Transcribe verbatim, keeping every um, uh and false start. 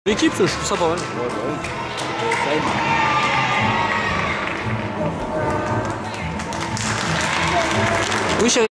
L'équipe, je trouve ça pas mal. Ouais, bah oui. Euh, Oui, chérie.